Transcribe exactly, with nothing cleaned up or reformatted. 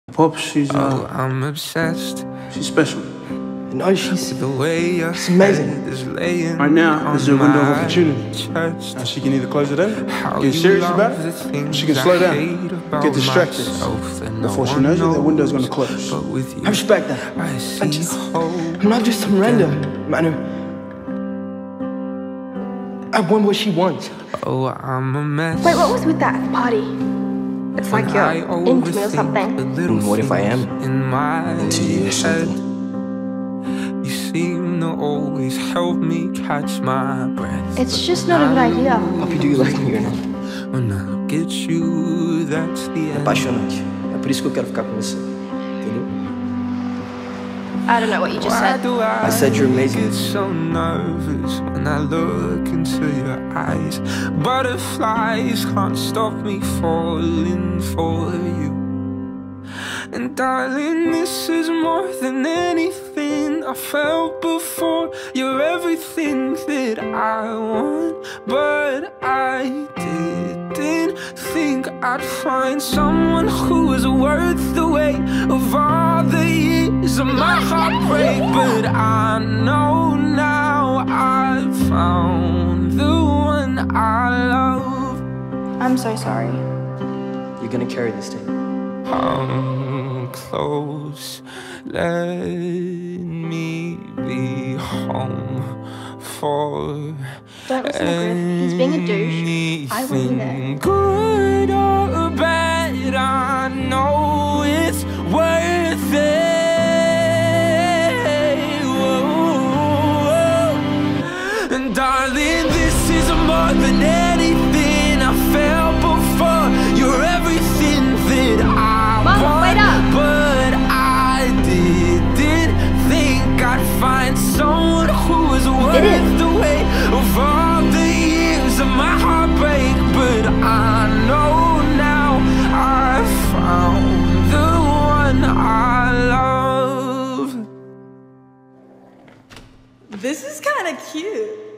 Pops, she's, uh, oh, I'm obsessed. She's special. No, she's The way you're it's amazing. Right now, this is a window of opportunity. Now she can either close it in, get serious about it, or she can slow down, get distracted. Before she knows it, the window's gonna close. I respect that. I just, I'm not just some random, Manu. I want what she wants. Oh, I'm a mess. Wait, what was with that party? It's like you're into me or something. And what if I am? In my into you or something? You seem to always help me catch my breath. It's just not a good idea. Papi, do you like me or not? When I get you, that's the É end. apaixonante. É por isso que eu quero ficar com você. Entendeu? I don't know what you just said. I said you're amazing. I get so nervous when I look into your eyes. Butterflies can't stop me falling for you. And darling, this is more than anything I felt before. You're everything that I want, but I didn't think I'd find someone who was worth the weight of all the years of my heartbreak. But I know now I've found the one I love. I'm so sorry. You're gonna carry this day. Come close, let me be home for Don't listen to Griff. He's being a douche. I will be there. anything good or bad. I know it's worth it. Whoa. And darling, this is more than anything I felt before. You're everything that I Mom, wait up. but I didn't think I'd find someone who was worth the weight of all the years of my heartbreak. But I know now I've found the one I love. This is kind of cute.